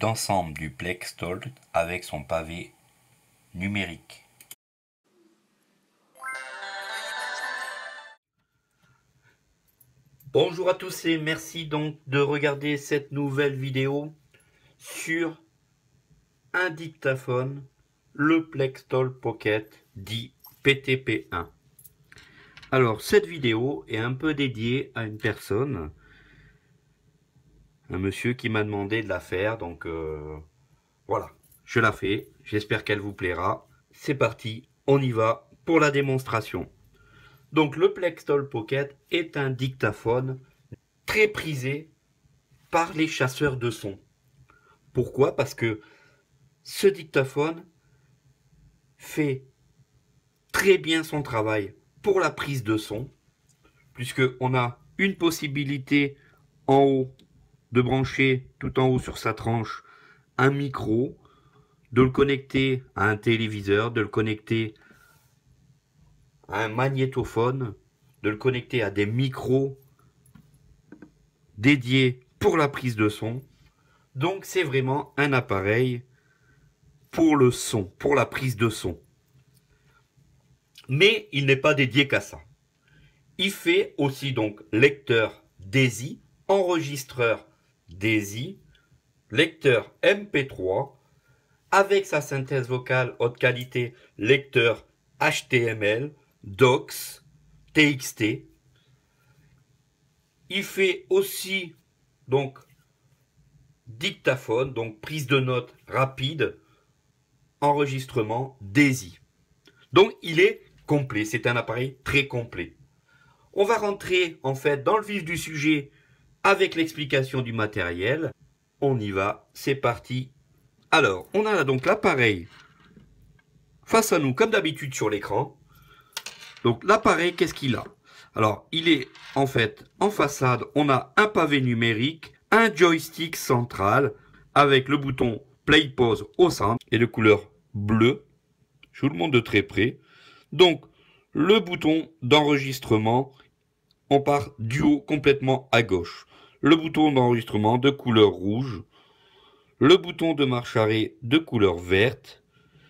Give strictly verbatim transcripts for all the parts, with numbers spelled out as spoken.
d'ensemble du Plextalk avec son pavé numérique. Bonjour à tous et merci donc de regarder cette nouvelle vidéo sur un dictaphone, le Plextalk Pocket dit P T P un. Alors cette vidéo est un peu dédiée à une personne, un monsieur qui m'a demandé de la faire, donc euh, voilà, je la fais, j'espère qu'elle vous plaira. C'est parti, on y va pour la démonstration. Donc le Plextalk Pocket est un dictaphone très prisé par les chasseurs de son. Pourquoi? Parce que ce dictaphone fait très bien son travail pour la prise de son, puisque on a une possibilité en haut de brancher tout en haut sur sa tranche un micro, de le connecter à un téléviseur, de le connecter à un magnétophone, de le connecter à des micros dédiés pour la prise de son. Donc c'est vraiment un appareil pour le son, pour la prise de son. Mais il n'est pas dédié qu'à ça. Il fait aussi donc lecteur D A I S I, enregistreur D A I S I, lecteur M P trois, avec sa synthèse vocale haute qualité, lecteur H T M L, Docs, T X T. Il fait aussi donc dictaphone, donc prise de notes rapide, enregistrement D A I S I. Donc il est complet, c'est un appareil très complet. On va rentrer en fait dans le vif du sujet avec l'explication du matériel. On y va, c'est parti. Alors, on a donc l'appareil face à nous comme d'habitude sur l'écran. Donc l'appareil, qu'est-ce qu'il a? Alors, il est en fait en façade, on a un pavé numérique, un joystick central avec le bouton play pause au centre et de couleur bleue. Je vous le montre de très près. Donc, le bouton d'enregistrement, on part du haut complètement à gauche. Le bouton d'enregistrement de couleur rouge. Le bouton de marche arrêt de couleur verte.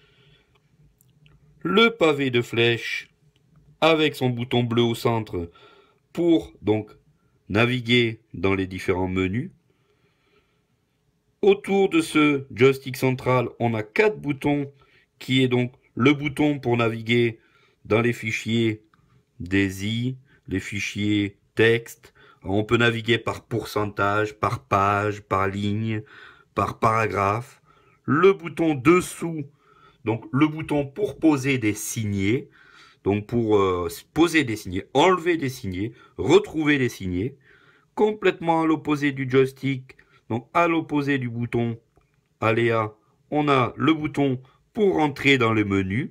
Le pavé de flèche avec son bouton bleu au centre pour donc naviguer dans les différents menus. Autour de ce joystick central, on a quatre boutons qui est donc le bouton pour naviguer dans les fichiers D A I S I, les fichiers texte. On peut naviguer par pourcentage, par page, par ligne, par paragraphe. Le bouton dessous, donc le bouton pour poser des signets, donc pour euh, poser des signets, enlever des signets, retrouver des signets, complètement à l'opposé du joystick, donc à l'opposé du bouton aléa, on a le bouton pour entrer dans les menus,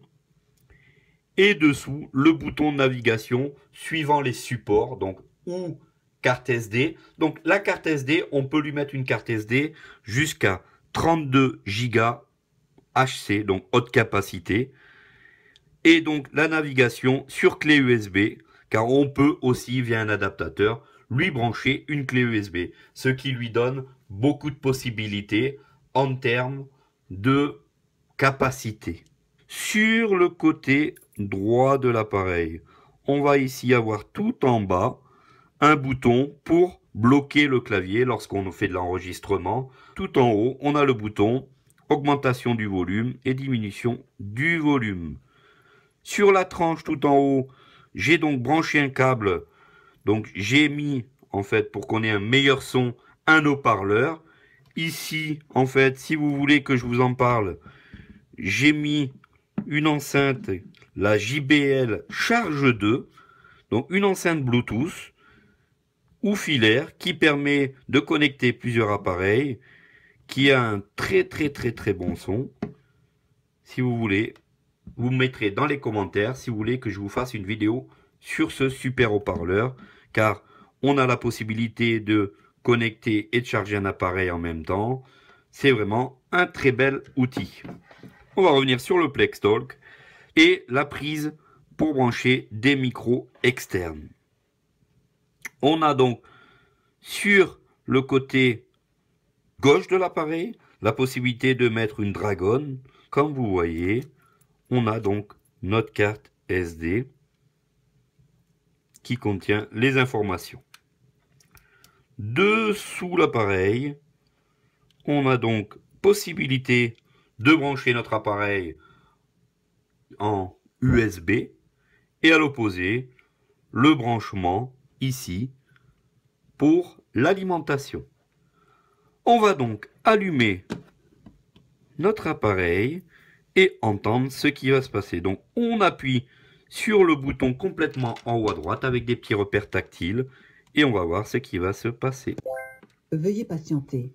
et dessous le bouton de navigation suivant les supports, donc ou carte S D. Donc la carte S D, on peut lui mettre une carte S D jusqu'à trente-deux giga H C, donc haute capacité. Et donc la navigation sur clé U S B, car on peut aussi via un adaptateur lui brancher une clé U S B, ce qui lui donne beaucoup de possibilités en termes de capacité. Sur le côté droit de l'appareil, on va ici avoir tout en bas un bouton pour bloquer le clavier lorsqu'on fait de l'enregistrement. Tout en haut, on a le bouton augmentation du volume et diminution du volume. Sur la tranche tout en haut, j'ai donc branché un câble. Donc j'ai mis, en fait, pour qu'on ait un meilleur son, un haut-parleur. Ici, en fait, si vous voulez que je vous en parle, j'ai mis une enceinte, la J B L Charge deux, donc une enceinte Bluetooth ou filaire qui permet de connecter plusieurs appareils, qui a un très très très très bon son. Si vous voulez, vous me mettrez dans les commentaires si vous voulez que je vous fasse une vidéo sur ce super haut-parleur, car on a la possibilité de connecter et de charger un appareil en même temps. C'est vraiment un très bel outil. On va revenir sur le Plextalk et la prise pour brancher des micros externes. On a donc sur le côté gauche de l'appareil la possibilité de mettre une dragonne. Comme vous voyez, on a donc notre carte S D qui contient les informations. Dessous l'appareil, on a donc possibilité de brancher notre appareil en U S B et à l'opposé, le branchement ici pour l'alimentation. On va donc allumer notre appareil et entendre ce qui va se passer. Donc on appuie sur le bouton complètement en haut à droite avec des petits repères tactiles et on va voir ce qui va se passer. Veuillez patienter.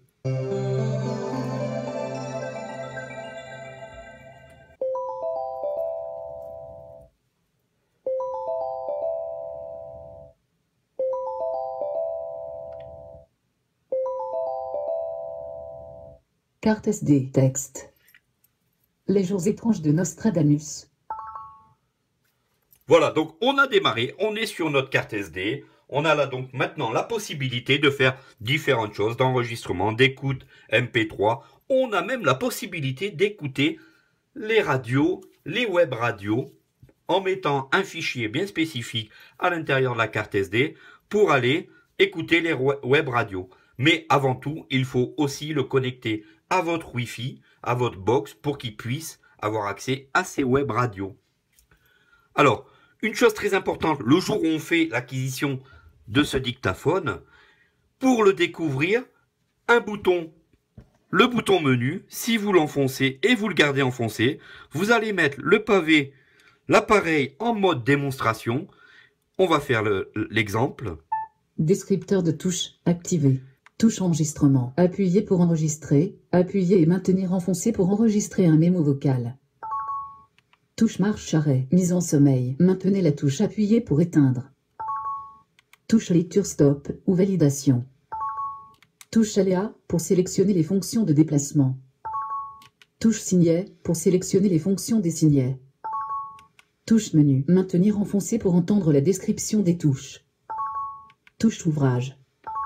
Carte S D. Texte. Les jours étranges de Nostradamus. Voilà, donc on a démarré, on est sur notre carte S D. On a là donc maintenant la possibilité de faire différentes choses, d'enregistrement, d'écoute M P trois. On a même la possibilité d'écouter les radios, les web radios, en mettant un fichier bien spécifique à l'intérieur de la carte S D pour aller écouter les web radios. Mais avant tout, il faut aussi le connecter à votre Wi-Fi, à votre box, pour qu'il puisse avoir accès à ces web radios. Alors, une chose très importante, le jour où on fait l'acquisition de ce dictaphone, pour le découvrir, un bouton, le bouton menu, si vous l'enfoncez et vous le gardez enfoncé, vous allez mettre le pavé, l'appareil en mode démonstration. On va faire l'exemple. Descripteur de touche activé. Touche enregistrement. Appuyez pour enregistrer. Appuyez et maintenir enfoncé pour enregistrer un mémo vocal. Touche marche-arrêt. Mise en sommeil. Maintenez la touche appuyée pour éteindre. Touche lecture stop ou validation. Touche aléa pour sélectionner les fonctions de déplacement. Touche signet pour sélectionner les fonctions des signets. Touche menu. Maintenir enfoncé pour entendre la description des touches. Touche ouvrage.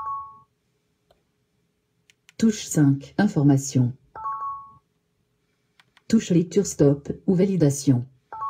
Touche cinq. Information. Touche lecture stop ou validation.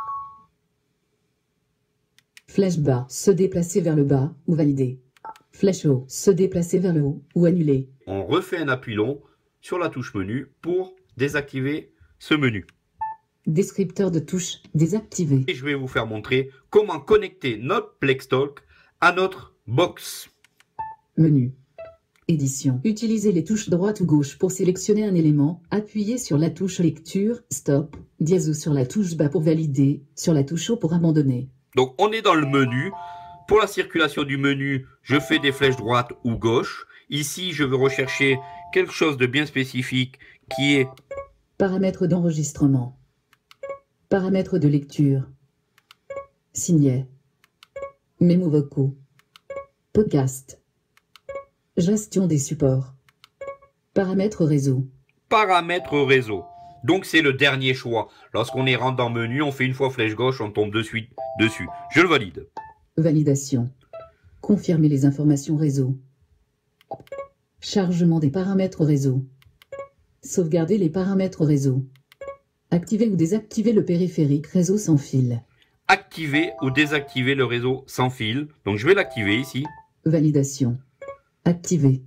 Flèche bas, se déplacer vers le bas ou valider. Flèche haut, se déplacer vers le haut ou annuler. On refait un appui long sur la touche menu pour désactiver ce menu. Descripteur de touche désactivé. Et je vais vous faire montrer comment connecter notre Plextalk à notre box. Menu. Édition. Utilisez les touches droite ou gauche pour sélectionner un élément. Appuyez sur la touche lecture, stop, dièse ou sur la touche bas pour valider, sur la touche haut pour abandonner. Donc on est dans le menu. Pour la circulation du menu, je fais des flèches droite ou gauche. Ici, je veux rechercher quelque chose de bien spécifique qui est... Paramètres d'enregistrement. Paramètres de lecture. Signet. Mémo vocaux. Podcast. Gestion des supports. Paramètres réseau. Paramètres réseau. Donc c'est le dernier choix. Lorsqu'on est rentre dans le menu, on fait une fois flèche gauche, on tombe de suite dessus. Je le valide. Validation. Confirmer les informations réseau. Chargement des paramètres réseau. Sauvegarder les paramètres réseau. Activer ou désactiver le périphérique réseau sans fil. Activer ou désactiver le réseau sans fil. Donc je vais l'activer ici. Validation. Activer.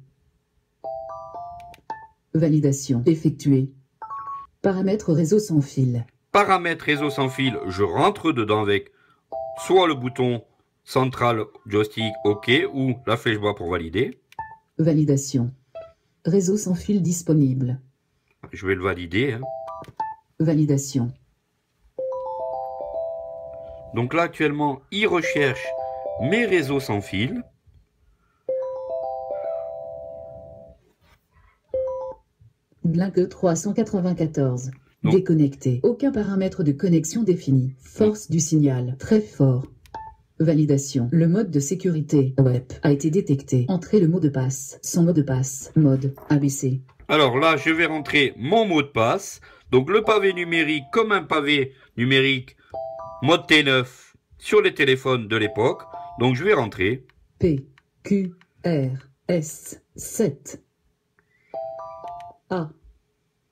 Validation. Effectuer. Paramètres réseau sans fil. Paramètres réseau sans fil, je rentre dedans avec soit le bouton central joystick OK ou la flèche bas pour valider. Validation. Réseau sans fil disponible. Je vais le valider. Hein. Validation. Donc là actuellement, il recherche mes réseaux sans fil. Blink trois cent quatre-vingt-quatorze. Donc, déconnecté. Aucun paramètre de connexion défini. Force du signal. Très fort. Validation. Le mode de sécurité web a été détecté. Entrez le mot de passe. Son mot de passe. Mode A B C. Alors là, je vais rentrer mon mot de passe. Donc le pavé numérique comme un pavé numérique mode T neuf sur les téléphones de l'époque. Donc je vais rentrer. P, Q, R, S, sept. A,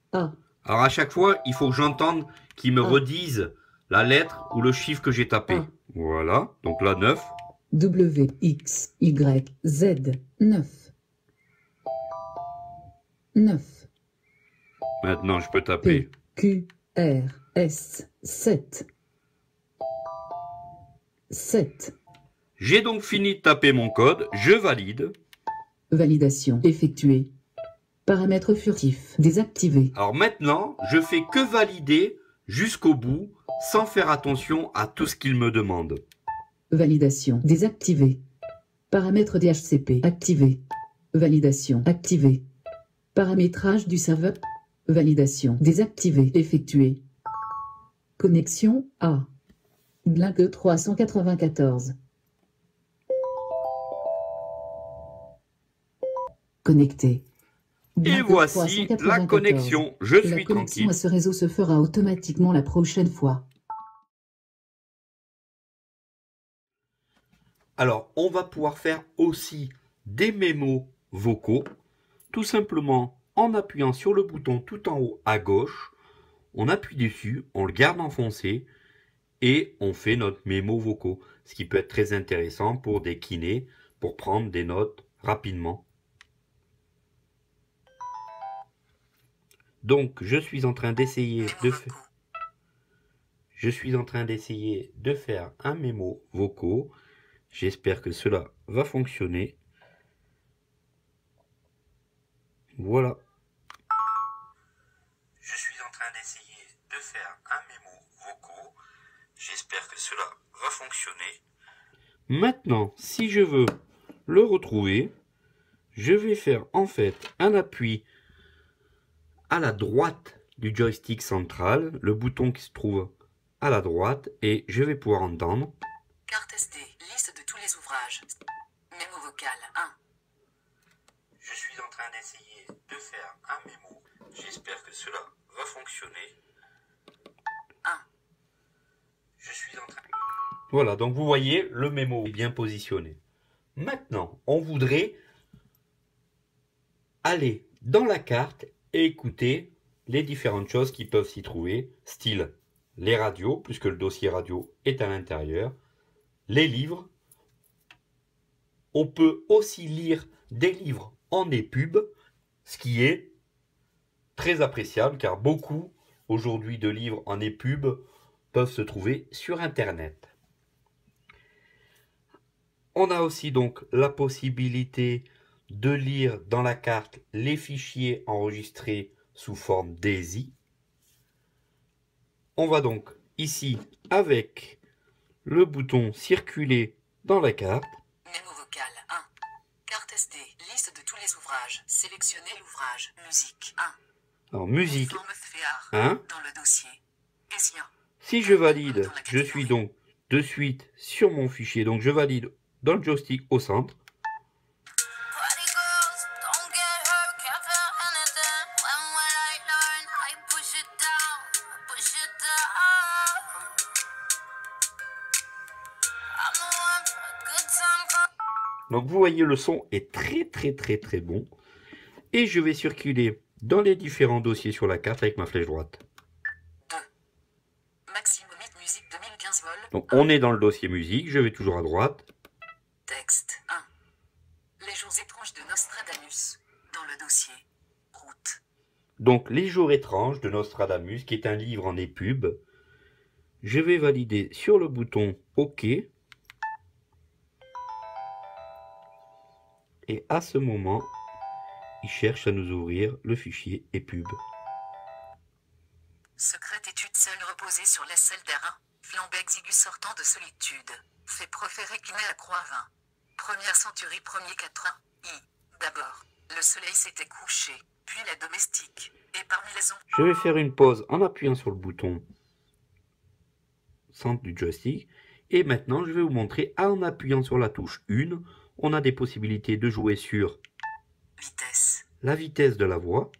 A. Alors à chaque fois, il faut que j'entende qu'ils me Ah. redisent la lettre ou le chiffre que j'ai tapé. Ah. Voilà, donc là neuf. W, X, Y, Z, neuf. neuf. Maintenant, je peux taper. P, Q, R, S, sept. sept. J'ai donc fini de taper mon code, je valide. Validation effectuée. Paramètres furtifs désactivés. Alors maintenant, je fais que valider jusqu'au bout, sans faire attention à tout ce qu'il me demande. Validation désactivée. Paramètres D H C P activé. Validation activée. Paramétrage du serveur. Validation désactivée effectuée. Connexion A. Blink trois cent quatre-vingt-quatorze. Connecté. Et voici la connexion. Je suis La connexion tranquille. à ce réseau se fera automatiquement la prochaine fois. Alors, on va pouvoir faire aussi des mémos vocaux, tout simplement en appuyant sur le bouton tout en haut à gauche. On appuie dessus, on le garde enfoncé et on fait notre mémo vocaux. Ce qui peut être très intéressant pour des kinés, pour prendre des notes rapidement. Donc, je suis en train d'essayer de faire... Je suis en train d'essayer de faire un mémo vocaux. J'espère que cela va fonctionner. Voilà. Je suis en train d'essayer de faire un mémo vocaux. J'espère que cela va fonctionner. Maintenant, si je veux le retrouver, je vais faire en fait un appui à la droite du joystick central, le bouton qui se trouve à la droite, et je vais pouvoir entendre. Carte S D, liste de tous les ouvrages. Mémo vocal un. Je suis en train d'essayer de faire un mémo. J'espère que cela va fonctionner. un. Je suis en train... Voilà, donc vous voyez, le mémo est bien positionné. Maintenant, on voudrait aller dans la carte et écouter les différentes choses qui peuvent s'y trouver, style les radios, puisque le dossier radio est à l'intérieur, les livres. On peut aussi lire des livres en épub, ce qui est très appréciable, car beaucoup aujourd'hui de livres en épub peuvent se trouver sur Internet. On a aussi donc la possibilité de lire dans la carte les fichiers enregistrés sous forme D A I S Y. On va donc ici avec le bouton circuler dans la carte. Mémo vocal un. Carte S D, liste de tous les ouvrages. Sélectionnez l'ouvrage. Musique un. Alors musique un. Dans le dossier. Essien. Si je valide, je suis donc de suite sur mon fichier. Donc je valide dans le joystick au centre. Donc vous voyez, le son est très très très très bon. Et je vais circuler dans les différents dossiers sur la carte avec ma flèche droite. deux. Maximum hit musique deux mille quinze vol. Donc on est dans le dossier musique, je vais toujours à droite. Texte un. Les jours étranges de Nostradamus. Dans le dossier. Route. Donc Les jours étranges de Nostradamus, qui est un livre en épub. Je vais valider sur le bouton OK. Et à ce moment, il cherche à nous ouvrir le fichier épub. Secrète étude seule reposée sur l'aisselle d'airain. Flambe exigu sortant de solitude. Fait proférer Guimet à croix vingt. Première centurie, premier quatrain. I. D'abord, le soleil s'était couché, puis la domestique. Et parmi les ombres... Je vais faire une pause en appuyant sur le bouton centre du joystick. Et maintenant, je vais vous montrer, en appuyant sur la touche un, on a des possibilités de jouer sur vitesse, la vitesse de la voix,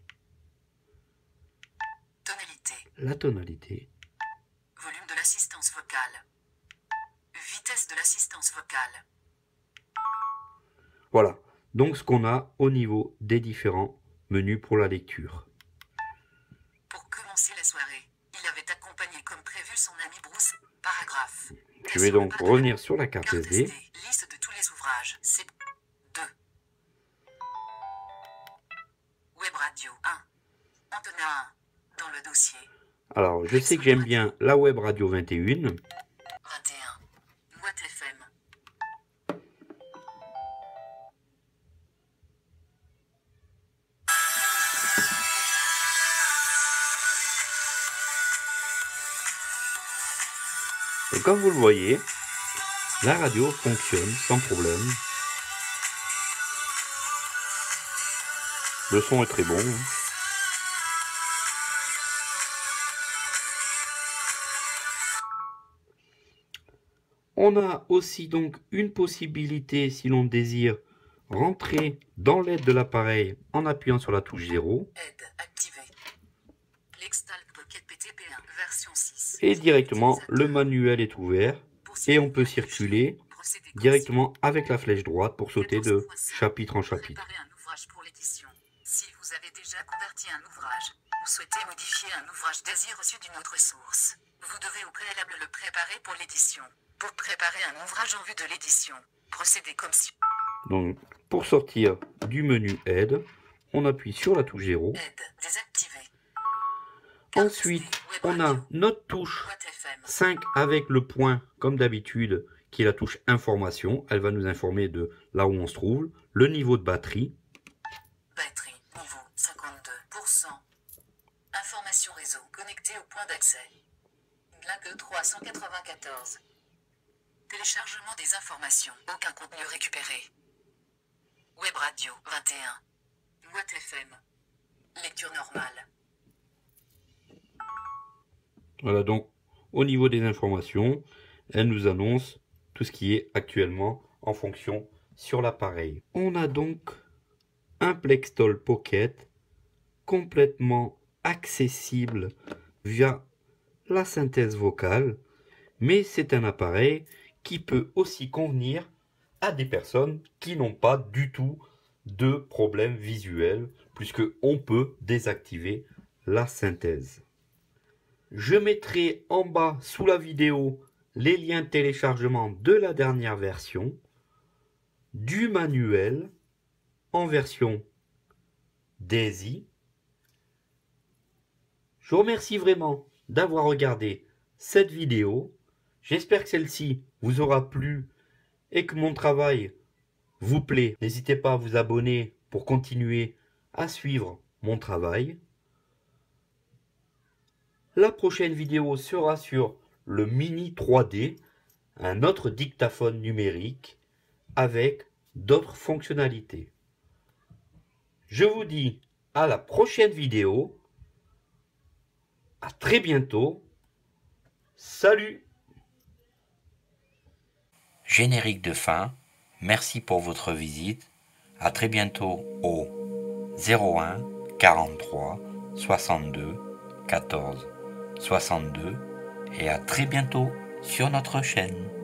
tonalité, la tonalité, volume de l'assistance vocale, vitesse de l'assistance vocale. Voilà, donc ce qu'on a au niveau des différents menus pour la lecture. commencer la soirée. Il avait accompagné comme prévu son ami Bruce. Paragraphe. Je vais donc revenir sur la carte S D. Liste de tous les ouvrages. C'est deux. Web Radio un. Antenne un. Dans le dossier. Alors, je sais que j'aime bien la Web Radio vingt et un. vingt et un. Watt F M. Et comme vous le voyez, la radio fonctionne sans problème. Le son est très bon. On a aussi donc une possibilité, si l'on désire, rentrer dans l'aide de l'appareil en appuyant sur la touche zéro. Aide activée. L'Extalc Pocket P T P un version six. Et directement, le manuel est ouvert et on peut circuler directement avec la flèche droite pour sauter de chapitre en chapitre. Préparer un ouvrage pour l'édition. Si vous avez déjà converti un ouvrage, ou souhaitez modifier un ouvrage désir reçu d'une autre source, vous devez au préalable le préparer pour l'édition. Pour préparer un ouvrage en vue de l'édition, procédez comme suit. Donc, pour sortir du menu aide, on appuie sur la touche zéro. Aide désactivée. Ensuite, on a notre touche cinq avec le point, comme d'habitude, qui est la touche information. Elle va nous informer de là où on se trouve, le niveau de batterie. Batterie, niveau cinquante-deux pour cent. Information réseau connecté au point d'accès. Blague trois cent quatre-vingt-quatorze. Téléchargement des informations. Aucun contenu récupéré. Web Radio vingt et un. Watt F M. Lecture normale. Voilà, donc au niveau des informations, elle nous annonce tout ce qui est actuellement en fonction sur l'appareil. On a donc un Plextol Pocket complètement accessible via la synthèse vocale, mais c'est un appareil qui peut aussi convenir à des personnes qui n'ont pas du tout de problème visuel, puisque on peut désactiver la synthèse. Je mettrai en bas sous la vidéo les liens de téléchargement de la dernière version, du manuel en version DAISY. Je vous remercie vraiment d'avoir regardé cette vidéo. J'espère que celle-ci vous aura plu et que mon travail vous plaît. N'hésitez pas à vous abonner pour continuer à suivre mon travail. La prochaine vidéo sera sur le Mini trois D, un autre dictaphone numérique avec d'autres fonctionnalités. Je vous dis à la prochaine vidéo. À très bientôt. Salut! Générique de fin. Merci pour votre visite. À très bientôt au zéro un quarante-trois soixante-deux quatorze soixante-deux et à très bientôt sur notre chaîne.